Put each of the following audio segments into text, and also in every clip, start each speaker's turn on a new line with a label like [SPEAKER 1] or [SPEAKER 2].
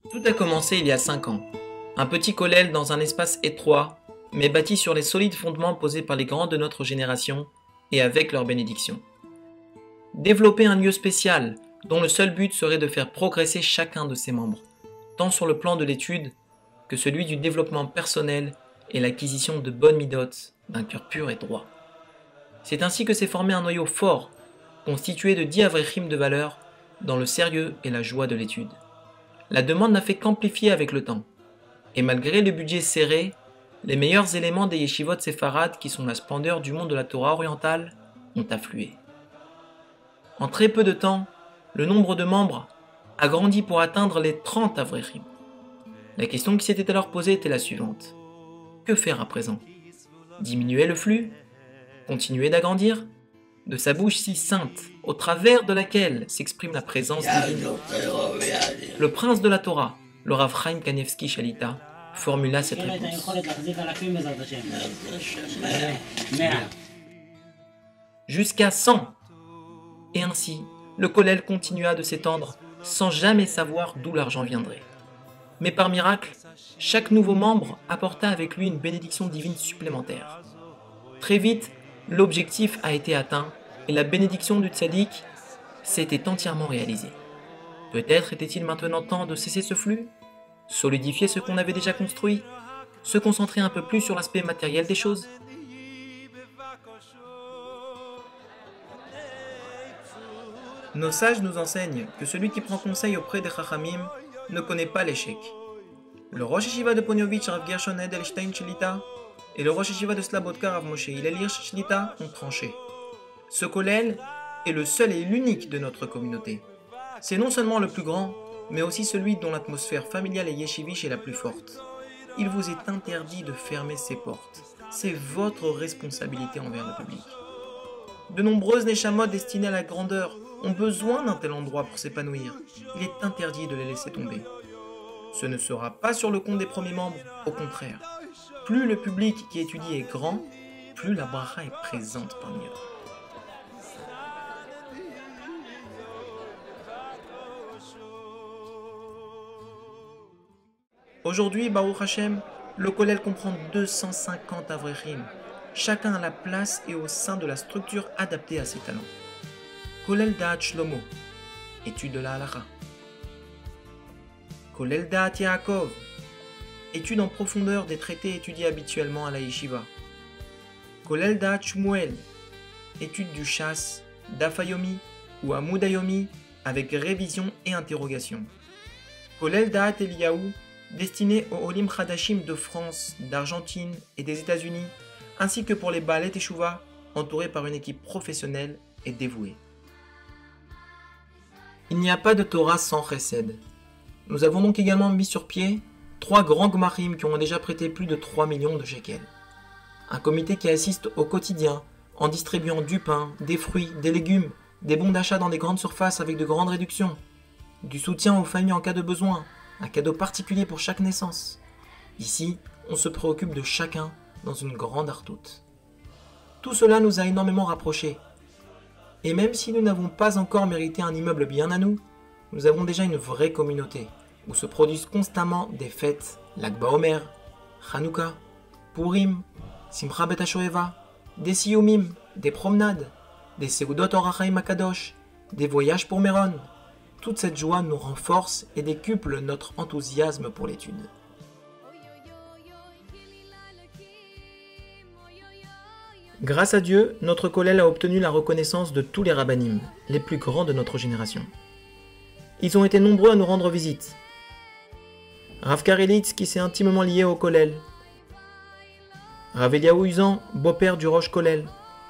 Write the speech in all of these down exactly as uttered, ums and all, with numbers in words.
[SPEAKER 1] Tout a commencé il y a cinq ans. Un petit kollel dans un espace étroit, mais bâti sur les solides fondements posés par les grands de notre génération et avec leur bénédiction. Développer un lieu spécial dont le seul but serait de faire progresser chacun de ses membres, tant sur le plan de l'étude que celui du développement personnel et l'acquisition de bonnes midotes d'un cœur pur et droit. C'est ainsi que s'est formé un noyau fort, constitué de dix avrechim de valeur, dans le sérieux et la joie de l'étude. La demande n'a fait qu'amplifier avec le temps, et malgré le budget serré, les meilleurs éléments des yeshivot séfarades qui sont la splendeur du monde de la Torah orientale ont afflué. En très peu de temps, le nombre de membres a grandi pour atteindre les trente avrechim. La question qui s'était alors posée était la suivante. Que faire à présent? Diminuer le flux? Continuer d'agrandir? De sa bouche si sainte, au travers de laquelle s'exprime la présence divine, le prince de la Torah, le Rav Chaim Kanievski Shalita, formula cette réponse. Jusqu'à cent. Et ainsi, le kollel continua de s'étendre sans jamais savoir d'où l'argent viendrait. Mais par miracle, chaque nouveau membre apporta avec lui une bénédiction divine supplémentaire. Très vite, l'objectif a été atteint et la bénédiction du tzaddik s'était entièrement réalisée. Peut-être était-il maintenant temps de cesser ce flux, solidifier ce qu'on avait déjà construit, se concentrer un peu plus sur l'aspect matériel des choses. Nos sages nous enseignent que celui qui prend conseil auprès des Chachamim ne connaît pas l'échec. Le Rosh Yeshiva de Poniovitch, Rav Gershon Edelstein Shlita, et le Rosh Yeshiva de Slabodka, Rav Moshe Hillel Hirsch Shlita, ont tranché. Ce kollel est le seul et l'unique de notre communauté. C'est non seulement le plus grand, mais aussi celui dont l'atmosphère familiale et yeshiviche est la plus forte. Il vous est interdit de fermer ses portes. C'est votre responsabilité envers le public. De nombreuses neshamot destinées à la grandeur ont besoin d'un tel endroit pour s'épanouir. Il est interdit de les laisser tomber. Ce ne sera pas sur le compte des premiers membres, au contraire. Plus le public qui étudie est grand, plus la bracha est présente parmi eux. Aujourd'hui, Baruch Hashem, le kollel comprend deux cent cinquante avrechim, chacun à la place et au sein de la structure adaptée à ses talents. Kollel Da'at Shlomo, étude de la halacha. Kollel Da'at Yaakov, étude en profondeur des traités étudiés habituellement à la yeshiva. Kollel Da'at Shmuel, étude du Shas, d'Afayomi ou Amudayomi avec révision et interrogation. Kollel Da'at Eliyahu, destiné aux Olim Chadashim de France, d'Argentine et des États-Unis, ainsi que pour les Baalei Teshuva, entourés par une équipe professionnelle et dévouée. Il n'y a pas de Torah sans chesed. Nous avons donc également mis sur pied trois grands gmarim qui ont déjà prêté plus de trois millions de shekels. Un comité qui assiste au quotidien en distribuant du pain, des fruits, des légumes, des bons d'achat dans des grandes surfaces avec de grandes réductions, du soutien aux familles en cas de besoin, un cadeau particulier pour chaque naissance. Ici, on se préoccupe de chacun dans une grande artoute. Tout cela nous a énormément rapprochés. Et même si nous n'avons pas encore mérité un immeuble bien à nous, nous avons déjà une vraie communauté, où se produisent constamment des fêtes, Lag BaOmer, Hanouka, Purim, Simcha Bet HaShoeva, des Siyumim, des promenades, des Seudot Or HaChaim HaKadosh, des voyages pour Méron. Toute cette joie nous renforce et décuple notre enthousiasme pour l'étude. Grâce à Dieu, notre kollel a obtenu la reconnaissance de tous les rabbanim, les plus grands de notre génération. Ils ont été nombreux à nous rendre visite. Rav Karelitz qui s'est intimement lié au kollel. Rav Eliaou Uzan, beau-père du Rosh Kollel.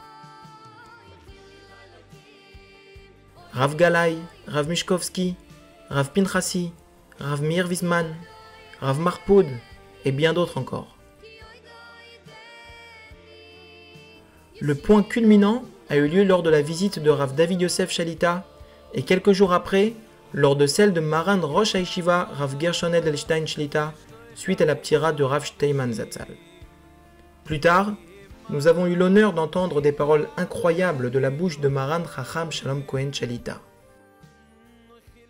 [SPEAKER 1] Rav Galay, Rav Mishkovski, Rav Pinchasi, Rav Meir Wiesman, Rav Marpoud et bien d'autres encore. Le point culminant a eu lieu lors de la visite de Rav David Yosef Shalita et quelques jours après, lors de celle de Maran Rosh HaYeshiva Rav Gershon Edelstein Shlita suite à la ptira de Rav Steinman Zatzal. Plus tard, nous avons eu l'honneur d'entendre des paroles incroyables de la bouche de Maran Chacham Shalom Cohen Shalita.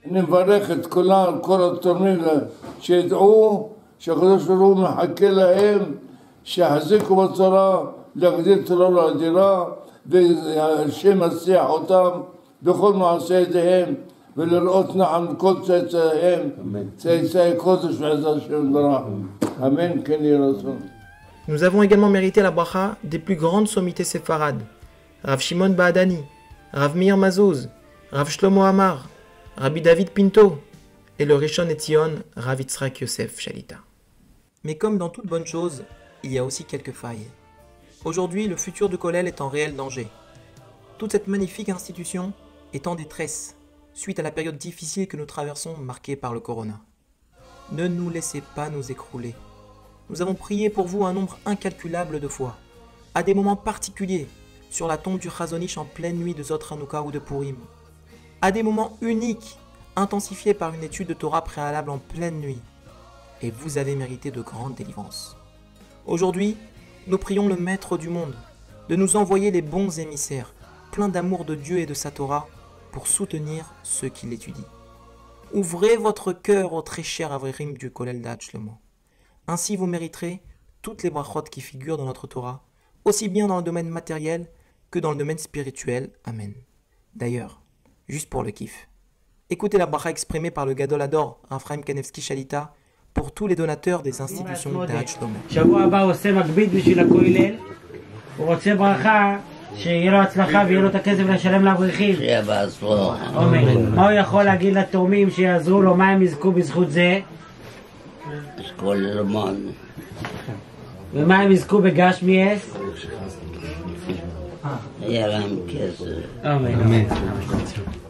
[SPEAKER 2] נברך את כולם, כל התורמים, שידעו שהקדוש ברוך הוא מחכה להם, שיחזיקו בתורה, להגדיל תורה לאדירה, והשם יצליח אותם בכל מעשה ידיהם, ולראות נחם כל צאצאיהם, צאצאי קודש בעזרת השם יתברך. אמן, כן יהי רצון.
[SPEAKER 1] Nous avons également mérité la bracha des plus grandes sommités séfarades. Rav Shimon Baadani, Rav Meir Mazouz, Rav Shlomo Amar, Rabbi David Pinto et le Rishon Etzion, Rav Yitzhak Yosef Shalita. Mais comme dans toute bonne chose, il y a aussi quelques failles. Aujourd'hui, le futur de Kollel est en réel danger. Toute cette magnifique institution est en détresse suite à la période difficile que nous traversons marquée par le corona. Ne nous laissez pas nous écrouler. Nous avons prié pour vous un nombre incalculable de fois, à des moments particuliers, sur la tombe du Chazon Ish en pleine nuit de Zot Hanouka ou de Purim, à des moments uniques, intensifiés par une étude de Torah préalable en pleine nuit. Et vous avez mérité de grandes délivrances. Aujourd'hui, nous prions le Maître du monde de nous envoyer les bons émissaires, pleins d'amour de Dieu et de sa Torah, pour soutenir ceux qui l'étudient. Ouvrez votre cœur au très cher Avrim du Kollel Da'at Shlomo. Ainsi vous mériterez toutes les brachot qui figurent dans notre Torah, aussi bien dans le domaine matériel que dans le domaine spirituel. Amen. D'ailleurs, juste pour le kiff, écoutez la bracha exprimée par le Gadol Hador, Raphaël Kanevski Shalita, pour tous les donateurs des institutions Da'at Shlomo.
[SPEAKER 3] שבוע הבא הוא עושה מקביד בשביל הכולל, הוא רוצה ברכה שיהיה לו הצלחה ויהיה לו את הכסף לשלם לאברכים.
[SPEAKER 4] שיהיה בעצמו.
[SPEAKER 3] מה הוא יכול להגיד לתורמים שיעזרו לו, מה הם יזכו בזכות זה?
[SPEAKER 4] יזכו ללמוד.
[SPEAKER 3] ומה הם יזכו בגשמיאס?
[SPEAKER 4] יהיה להם כסף.
[SPEAKER 3] אמן.